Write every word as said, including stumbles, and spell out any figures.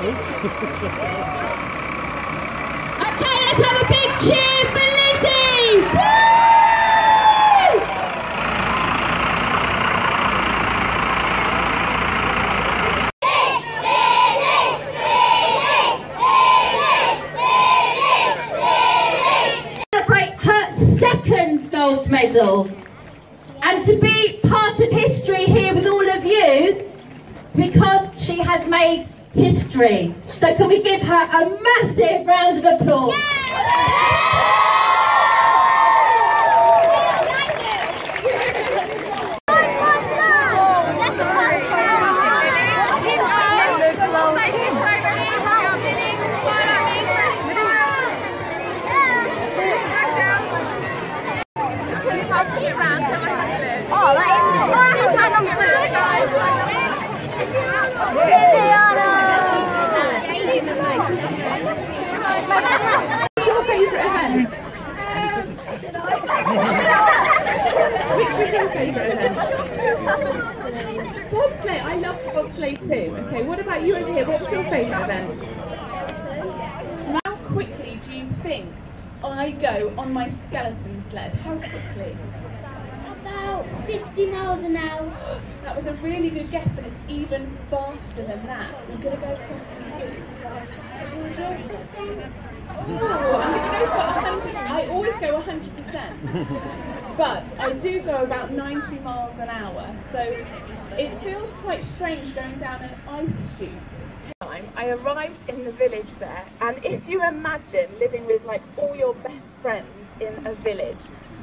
Okay, let's have a big cheer for Lizzy! Woo! Celebrate her second gold medal, and to be part of history here with all of you, because she has made history. So can we give her a massive round of applause? Yeah! Oh, that is Your favourite event? Which was your favourite event? Bobsleigh, I love bobsleigh too. Okay, what about you over here? What's your favourite event? How quickly do you think I go on my skeleton sled? How quickly? about fifty miles an hour. That was a really good guess, but it's even faster than that. So I'm going to go across to you. Oh, I'm going to go for one hundred. I always go one hundred percent. But I do go about ninety miles an hour. So it feels quite strange going down an ice chute. I arrived in the village there, and if you imagine living with like all your best friends in a village,